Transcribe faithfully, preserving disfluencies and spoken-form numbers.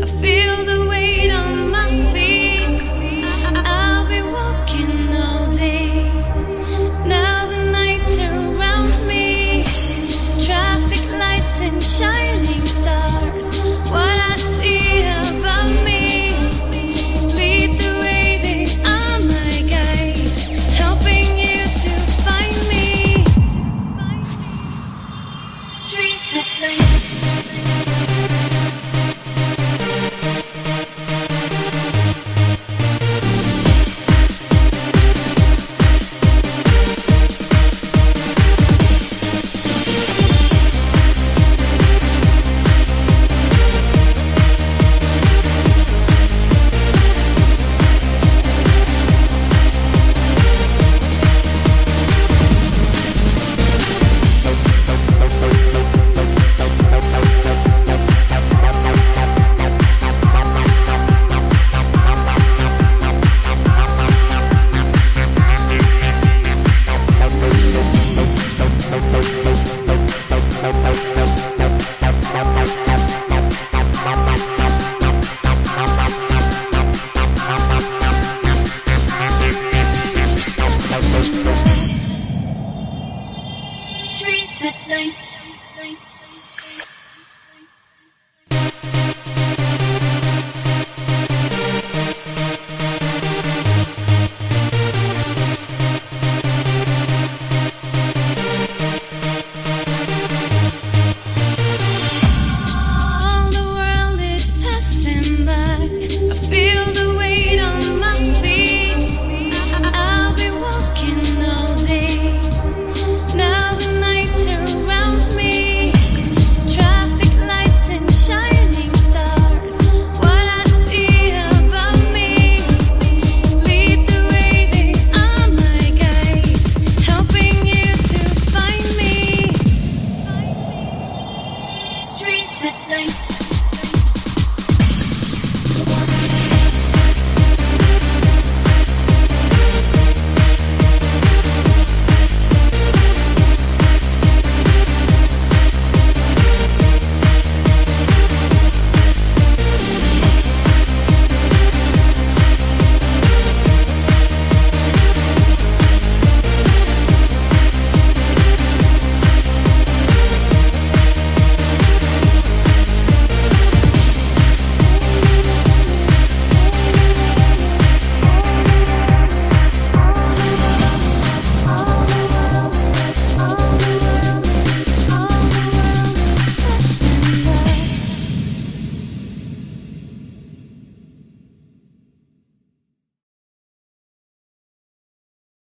I feel the weight on my feet. I'll be walking all day. Now the night surrounds me. Traffic lights and shining stars. What I see above me. Lead the way, they are my guide, helping you to find me. Streets at night. Streets at night.